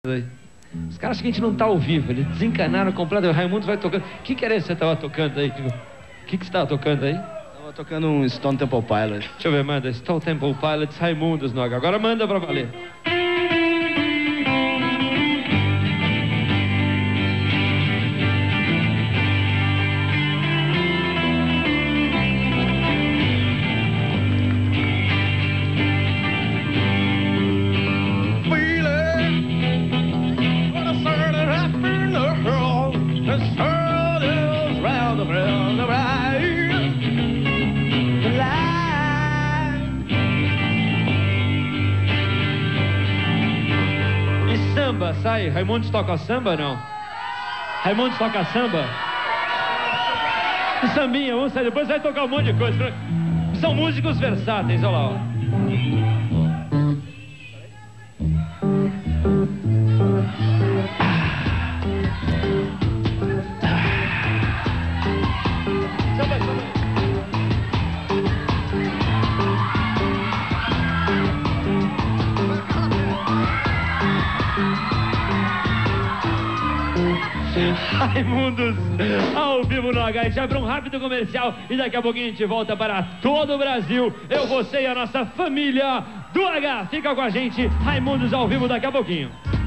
Os caras acham que a gente não tá ao vivo, eles desencanaram completamente. O Raimundos vai tocando. O que era isso que você tava tocando aí? O que você tava tocando aí? Tava tocando um Stone Temple Pilots. Deixa eu ver, manda. Stone Temple Pilots, Raimundos no H. Agora manda pra valer. Samba, sai. Raimundos toca samba, não? Raimundos toca samba? E sambinha, vamos sair. Depois vai tocar um monte de coisa. São músicos versáteis, olha lá, ó. Raimundos ao vivo no H. A gente abre um rápido comercial e daqui a pouquinho a gente volta para todo o Brasil. Eu, você e a nossa família do H. Fica com a gente, Raimundos ao vivo daqui a pouquinho.